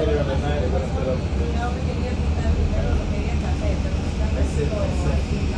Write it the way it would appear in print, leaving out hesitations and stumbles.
No me quería quitar dinero, lo quería hacer, pero me está haciendo aquí.